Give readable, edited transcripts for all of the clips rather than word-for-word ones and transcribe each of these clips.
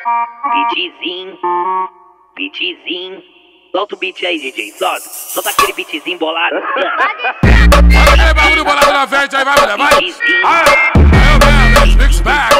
Beatzinho. Solta o beat aí, DJ, solta aquele beatzinho bolado. Olha aquele bagulho bolado na frente aí, vai, mulher, vai. Aí eu mesmo, mix back,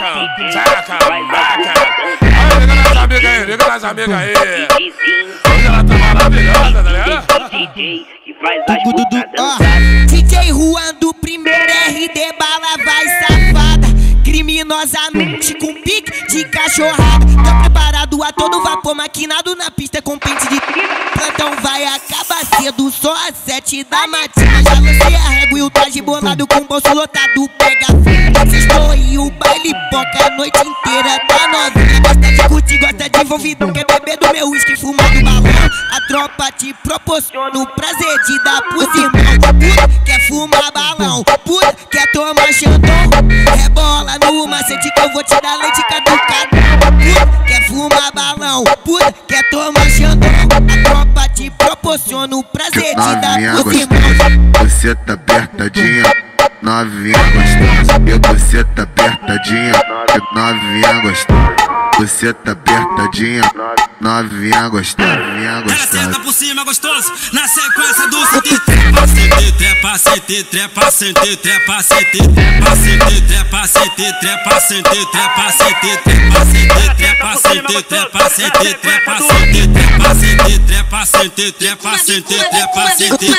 liga nas amigas aí. Hoje ela tá maravilhosa, tá ligado? DJ que faz as putas dançar. DJ Juan do primeiro RD bala vai safada. Criminosamente com pique de cachorrada. Tá preparado a todo vapor, maquinado na pista com pente de plantão vai acabar cedo, só às 7 da matina. Já lancei a régua e o traje bolado com o bolso lotado. Pega estou e o baile foca a noite inteira. Tá novinha, gosta de curtir, gosta de envolvidão. Quer beber do meu uísque, fumar do balão. A tropa te proporciona o prazer de dar pros irmãos. Puta, quer fumar balão, puta, quer tomar xandão. Rebola no macete que eu vou te dar leite caducado. Puta, quer fumar balão, puta, quer tomar xandão. A tropa te proporciona o prazer de dar pros irmãos. Você tá apertadinha, novinha gostosa. Você tá apertadinha, novinha gostosa. Você tá apertadinha, novinha gostosa. Ela senta por cima gostoso, na sequência do CT. Trepa, sente, trepa, sente, trepa, sente, trepa, sente, trepa, sente, trepa, sente, trepa, sente, trepa, sente, trepa, sente, trepa, sente, trepa, sente, trepa, sente, trepa, sente, trepa, sente, trepa, sente.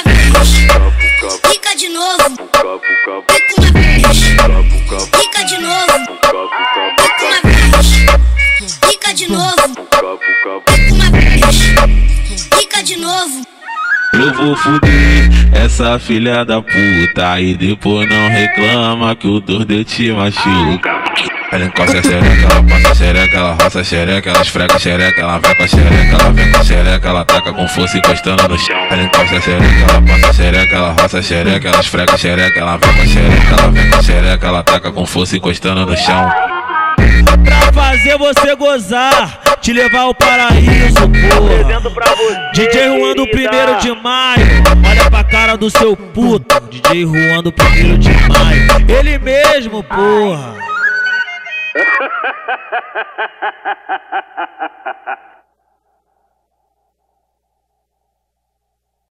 Fica de novo, fica uma vez. Fica de novo, fica uma vez. Fica de novo, fica uma vez. Fica de novo. Eu vou fuder essa filha da puta e depois não reclama que o dor te machuca. Ela encosta a xereca, ela passa a xereca, ela roça a xereca, ela esfrega a xereca, ela vem com a xereca, ela vem com a xereca, ela taca com força encostando no chão. Ela encosta a xereca, ela passa a xereca, ela roça a xereca, ela esfrega a xereca, ela vem com a xereca, ela vem com a xereca, ela taca com força encostando no chão. Pra fazer você gozar, te levar ao paraíso, porra. DJ Juan do 1º de maio, olha pra cara do seu puto. DJ Juan do 1º de maio, ele mesmo, porra.